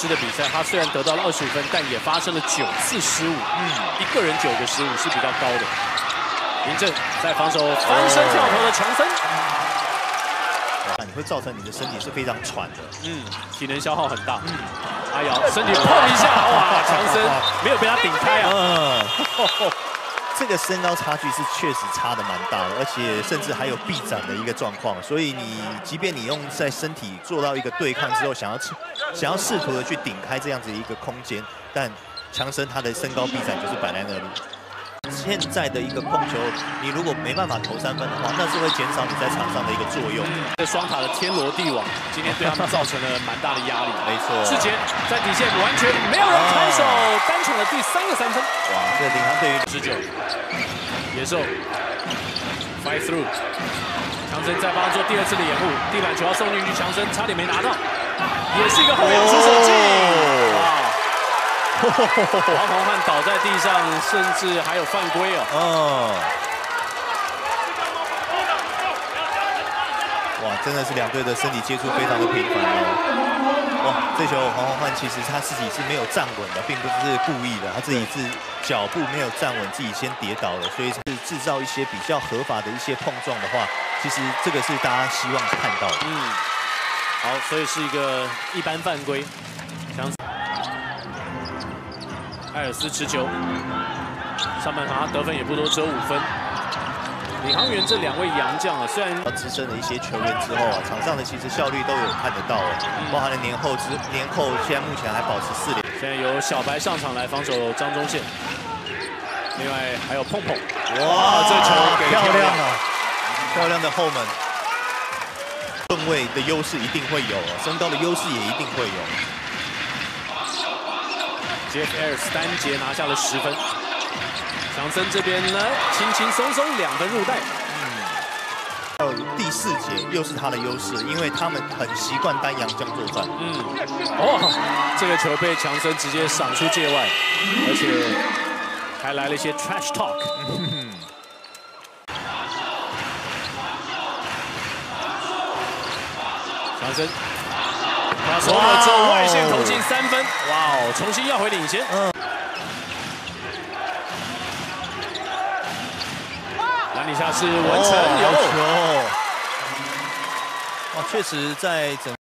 的比赛，他虽然得到了25分，但也发生了9次失误。一个人9个失误是比较高的。林正在防守翻身跳投的强森， 你会造成你的身体是非常喘的。 体能消耗很大。阿瑶身体碰一下，哇，强森没有被他顶开啊。 这个身高差距是确实差的蛮大的，而且甚至还有臂展的一个状况，所以即便你用在身体做到一个对抗之后，想要试图的去顶开这样子一个空间，但强森他的身高臂展就是摆在那里。现在的一个控球，你如果没办法投3分的话，那是会减少你在场上的一个作用。 这双塔的天罗地网，今天对他们造成了蛮大的压力。 没错， 世杰在底线完全没有人看守，单场的第3个3分。 哇，这领航对于 19，野兽 fight through， 强森再帮他做第2次的掩护，地板球要送进去，强森差点没拿到，也是一个后仰出手进。哇！黄宏汉倒在地上，甚至还有犯规哦。 哇，真的是2队的身体接触非常的频繁哦。哇，这球黄宏汉其实他自己是没有站稳的，并不是故意的，他自己是脚步没有站稳，自己先跌倒了，所以是制造一些比较合法的一些碰撞的话，其实这个是大家希望看到的。 好，所以是一个一般犯规。艾尔斯持球，上半场他得分也不多，只有5分。领航员这2位洋将啊，虽然资深的一些球员之后啊，场上的其实效率都有看得到包含了年后，现在目前还保持4连。 现在由小白上场来防守张宗宪，另外还有碰碰。哇，这球给漂亮啊！漂亮的后门，吨位的优势一定会有，身高的优势也一定会有。 Jeff Ayres 单节拿下了10分，强森这边呢，轻轻松松2分入袋。 到第4节又是他的优势，因为他们很习惯单洋将作战。 这个球被强森直接赏出界外，而且还来了一些 trash talk。强森。他手了之后外线投进3分，哇哦，重新要回领先。篮底下是文成有球， 哇，确实在整。